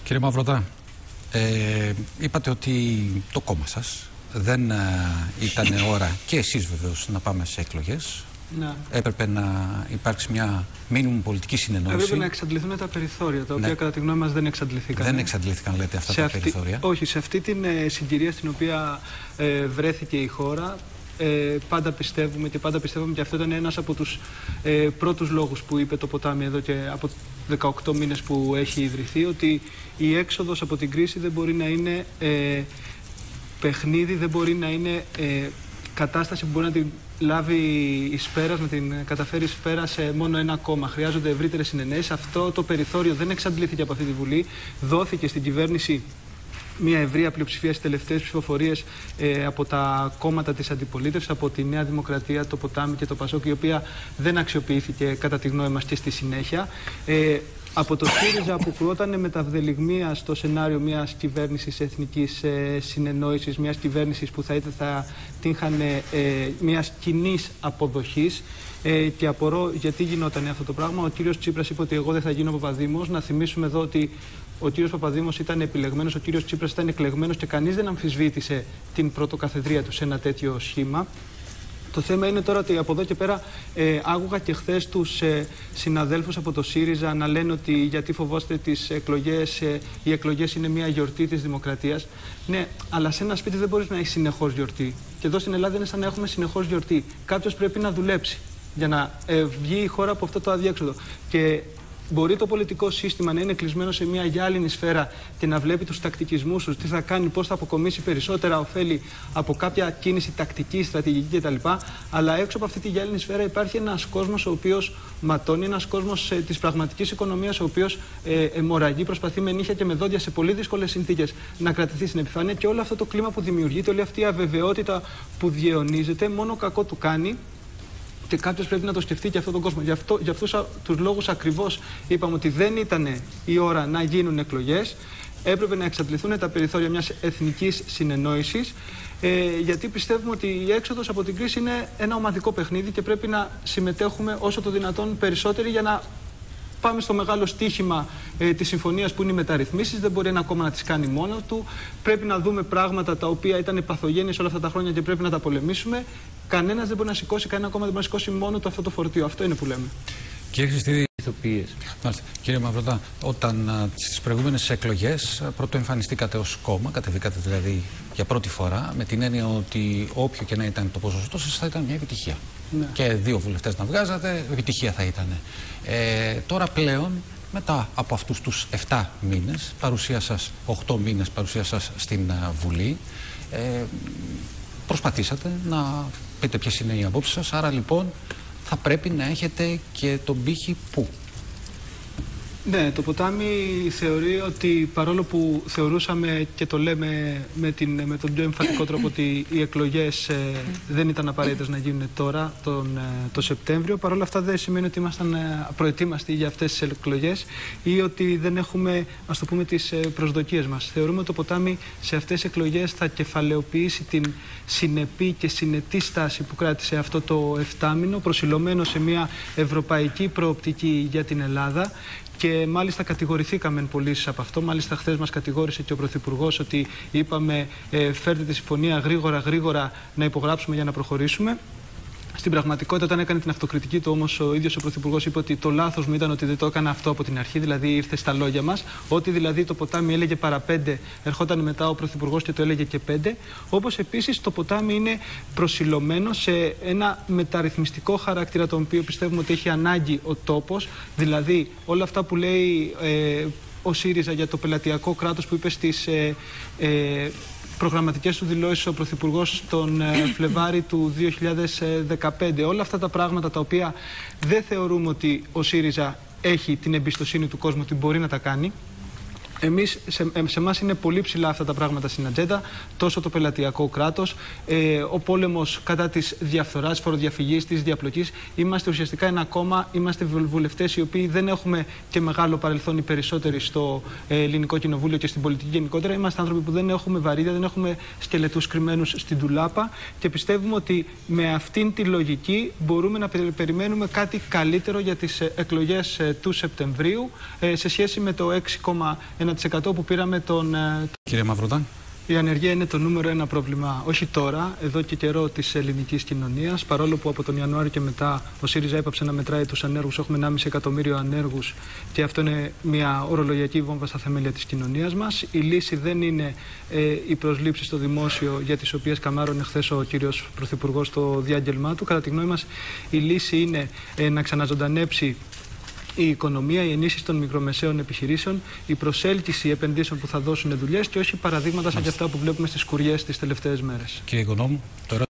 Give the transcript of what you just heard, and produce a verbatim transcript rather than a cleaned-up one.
Κύριε Μαυρωτά, ε, είπατε ότι το κόμμα σας δεν ε, ήταν ώρα, και εσείς βεβαίως, να πάμε σε εκλογές. Ναι. Έπρεπε να υπάρξει μια μίνιμουμ πολιτική συνεννόηση. Έπρεπε να εξαντληθούν τα περιθώρια, τα οποία ναι. κατά τη γνώμη μας δεν εξαντληθήκαν. Δεν εξαντλήθηκαν, λέτε, αυτά σε τα αυτή, περιθώρια. Όχι, σε αυτή την ε, συγκυρία στην οποία ε, βρέθηκε η χώρα, ε, πάντα πιστεύουμε και πάντα πιστεύουμε, και αυτό ήταν ένας από τους ε, πρώτους λόγους που είπε το ποτάμι εδώ και από δεκαοκτώ μήνες που έχει ιδρυθεί, ότι η έξοδος από την κρίση δεν μπορεί να είναι ε, παιχνίδι, δεν μπορεί να είναι ε, κατάσταση που μπορεί να την λάβει εις πέρας, να την καταφέρει εις πέρας σε μόνο ένα κόμμα. Χρειάζονται ευρύτερες συνενέσεις. Αυτό το περιθώριο δεν εξαντλήθηκε από αυτή τη Βουλή. Δόθηκε στην κυβέρνηση μια ευρεία πλειοψηφία στις τελευταίες ψηφοφορίες ε, από τα κόμματα της αντιπολίτευσης, από τη Νέα Δημοκρατία, το Ποτάμι και το Πασόκ, η οποία δεν αξιοποιήθηκε κατά τη γνώμη μας και στη συνέχεια. Ε, Από το ΣΥΡΙΖΑ που κρούταν μεταβδελιγμία στο σενάριο μιας κυβέρνησης εθνικής ε, συνεννόησης, μιας κυβέρνησης που θα, θα τύχαν ε, μιας κοινής αποδοχής. Ε, και απορώ γιατί γινόταν αυτό το πράγμα. Ο κύριος Τσίπρας είπε ότι εγώ δεν θα γίνω Παπαδήμος. Να θυμίσουμε εδώ ότι ο κύριος Παπαδήμος ήταν επιλεγμένος, ο κύριος Τσίπρας ήταν εκλεγμένος και κανείς δεν αμφισβήτησε την πρωτοκαθεδρία του σε ένα τέτοιο σχήμα. Το θέμα είναι τώρα ότι από εδώ και πέρα ε, άκουγα και χθες τους ε, συναδέλφους από το ΣΥΡΙΖΑ να λένε ότι γιατί φοβόστε τις εκλογές, ε, οι εκλογές είναι μια γιορτή της δημοκρατίας. Ναι, αλλά σε ένα σπίτι δεν μπορείς να έχεις συνεχώς γιορτή. Και εδώ στην Ελλάδα είναι σαν να έχουμε συνεχώς γιορτή. Κάποιος πρέπει να δουλέψει για να ε, βγει η χώρα από αυτό το αδιέξοδο. Και μπορεί το πολιτικό σύστημα να είναι κλεισμένο σε μια γυάλινη σφαίρα και να βλέπει τους τακτικισμούς τους, τι θα κάνει, πώς θα αποκομίσει περισσότερα ωφέλη από κάποια κίνηση τακτική, στρατηγική κτλ. Αλλά έξω από αυτή τη γυάλινη σφαίρα υπάρχει ένας κόσμος ο οποίος ματώνει, ένας κόσμος ε, της πραγματικής οικονομίας, ο οποίος ε, αιμορραγεί, προσπαθεί με νύχια και με δόντια σε πολύ δύσκολες συνθήκες να κρατηθεί στην επιφάνεια, και όλο αυτό το κλίμα που δημιουργείται, όλη αυτή η αβεβαιότητα που διαιωνίζεται, μόνο κακό του κάνει. Και κάποιος πρέπει να το σκεφτεί και αυτόν τον κόσμο. Γι' αυτό, για αυτούς τους λόγους ακριβώς είπαμε ότι δεν ήταν η ώρα να γίνουν εκλογές. Έπρεπε να εξαντληθούν τα περιθώρια μιας εθνικής συνεννόησης. Ε, γιατί πιστεύουμε ότι η έξοδος από την κρίση είναι ένα ομαδικό παιχνίδι και πρέπει να συμμετέχουμε όσο το δυνατόν περισσότεροι για να πάμε στο μεγάλο στίχημα ε, της συμφωνίας που είναι οι μεταρρυθμίσεις. Δεν μπορεί ένα κόμμα να τις κάνει μόνο του. Πρέπει να δούμε πράγματα τα οποία ήταν παθογένειες όλα αυτά τα χρόνια και πρέπει να τα πολεμήσουμε. Κανένας δεν μπορεί να σηκώσει, κανένα κόμμα δεν μπορεί να σηκώσει μόνο του αυτό το φορτίο. Αυτό είναι που λέμε. Κύριε Χριστίδη, κύριε Μαυρωτά, όταν στις προηγούμενες εκλογές πρώτο εμφανιστήκατε ως κόμμα, κατεβήκατε δηλαδή για πρώτη φορά, με την έννοια ότι όποιο και να ήταν το ποσοστό σας θα ήταν μια επιτυχία. Ναι. Και δύο βουλευτές να βγάζατε, επιτυχία θα ήταν. Ε, τώρα πλέον, μετά από αυτούς τους επτά μήνες, παρουσία σας, οκτώ μήνες παρουσία σας στην Βουλή, ε, προσπαθήσατε να πείτε ποιες είναι οι απόψεις σας, άρα λοιπόν θα πρέπει να έχετε και τον πύχη πού. Ναι, το ποτάμι θεωρεί ότι, παρόλο που θεωρούσαμε και το λέμε με, την, με τον πιο εμφατικό τρόπο ότι οι εκλογές ε, δεν ήταν απαραίτητες να γίνουν τώρα, τον, ε, το Σεπτέμβριο, παρόλα αυτά δεν σημαίνει ότι ήμασταν ε, προετοίμαστοι για αυτές τις εκλογές ή ότι δεν έχουμε, ας το πούμε, τις ε, προσδοκίες μας. Θεωρούμε ότι το ποτάμι σε αυτές τις εκλογές θα κεφαλαιοποιήσει την συνεπή και συνετή στάση που κράτησε αυτό το εφτάμηνο, προσιλωμένο σε μια ευρωπαϊκή προοπτική για την Ελλάδα. Και μάλιστα κατηγορηθήκαμε πολύ από αυτό. Μάλιστα, χθες μας κατηγόρησε και ο Πρωθυπουργός ότι είπαμε ε, φέρτε τη συμφωνία γρήγορα, γρήγορα να υπογράψουμε για να προχωρήσουμε. Στην πραγματικότητα, όταν έκανε την αυτοκριτική του, όμως ο ίδιος ο Πρωθυπουργός είπε ότι το λάθος μου ήταν ότι δεν το έκανα αυτό από την αρχή, δηλαδή ήρθε στα λόγια μας. Ότι δηλαδή το ποτάμι έλεγε παραπέντε, ερχόταν μετά ο Πρωθυπουργός και το έλεγε και πέντε. Όπως επίσης το ποτάμι είναι προσιλωμένο σε ένα μεταρρυθμιστικό χαρακτήρα, τον οποίο πιστεύουμε ότι έχει ανάγκη ο τόπος. Δηλαδή όλα αυτά που λέει ε, ο ΣΥΡΙΖΑ για το πελατειακό κράτος που είπε στις Ε, ε, προγραμματικές του δηλώσεις ο Πρωθυπουργός τον ε, Φλεβάρι του δύο χιλιάδες δεκαπέντε. Όλα αυτά τα πράγματα τα οποία δεν θεωρούμε ότι ο ΣΥΡΙΖΑ έχει την εμπιστοσύνη του κόσμου ότι μπορεί να τα κάνει. Εμείς, σε, σε εμάς είναι πολύ ψηλά αυτά τα πράγματα στην ατζέντα, τόσο το πελατειακό κράτος, ε, ο πόλεμος κατά της διαφθοράς, φοροδιαφυγής, της διαπλοκής. Είμαστε ουσιαστικά ένα κόμμα, είμαστε βουλευτές οι οποίοι δεν έχουμε και μεγάλο παρελθόν οι περισσότεροι στο ε, Ελληνικό Κοινοβούλιο και στην πολιτική γενικότερα. Είμαστε άνθρωποι που δεν έχουμε βαρύδια, δεν έχουμε σκελετούς κρυμμένους στην ντουλάπα και πιστεύουμε ότι με αυτήν τη λογική μπορούμε να περιμένουμε κάτι καλύτερο για τις εκλογές ε, του Σεπτεμβρίου ε, σε σχέση με το έξι κόμμα ένα ένα τοις εκατό που πήραμε τον... Κύριε Μαυρούτα. Η ανεργία είναι το νούμερο ένα πρόβλημα, όχι τώρα, εδώ και καιρό της ελληνικής κοινωνίας. Παρόλο που από τον Ιανουάριο και μετά ο ΣΥΡΙΖΑ έπαψε να μετράει τους ανέργους, έχουμε ενάμιση εκατομμύριο ανέργους και αυτό είναι μια ορολογιακή βόμβα στα θεμέλια της κοινωνίας μας. Η λύση δεν είναι ε, οι προσλήψεις στο δημόσιο, για τις οποίες καμάρωνε χθες ο κύριος Πρωθυπουργός στο διάγγελμά του. Κατά τη γνώμη μας, η λύση είναι ε, να ξαναζωντανέψει η οικονομία, η ενίσχυση των μικρομεσαίων επιχειρήσεων, η προσέλκυση επενδύσεων που θα δώσουν δουλειές και όχι παραδείγματα σαν και αυτά που βλέπουμε στις σκουριές τις τελευταίες μέρες. Κύριε Οικονόμου, τώρα